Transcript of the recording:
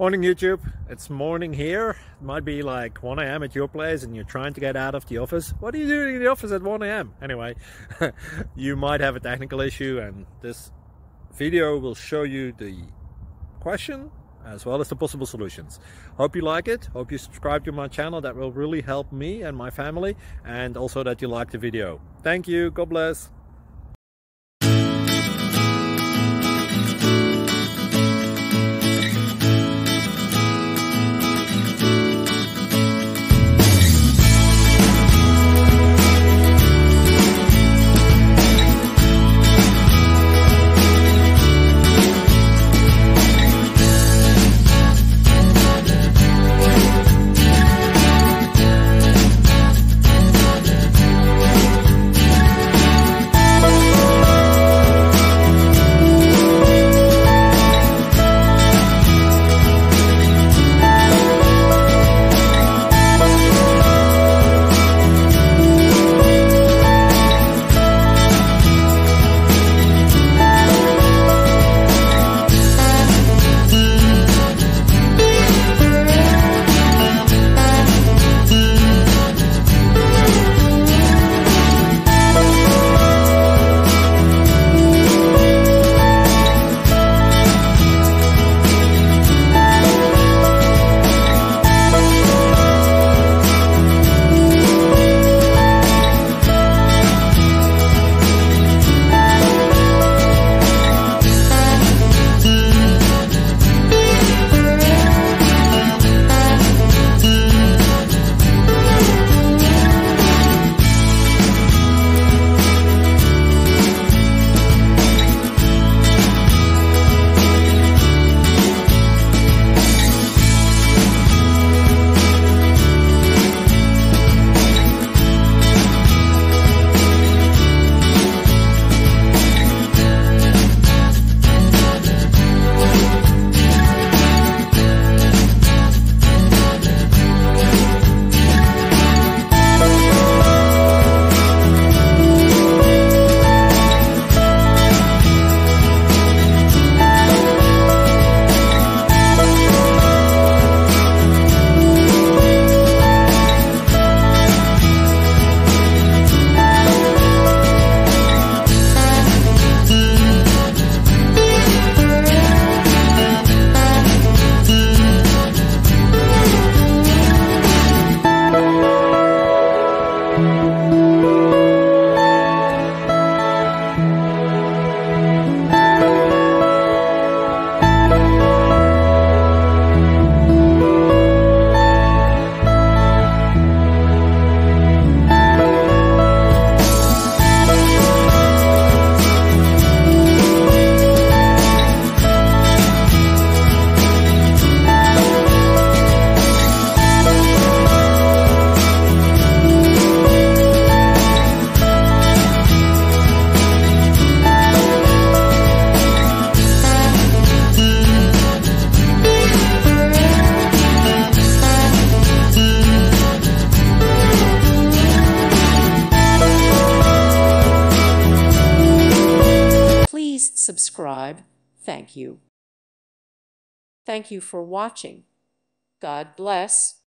Morning YouTube, it's morning here. It might be like 1 a.m. at your place and you're trying to get out of the office. What are you doing in the office at 1 a.m? Anyway, you might have a technical issue and this video will show you the question as well as the possible solutions. Hope you like it, hope you subscribe to my channel. That will really help me and my family, and also that you like the video. Thank you, God bless. Subscribe. Thank you. Thank you for watching. God bless.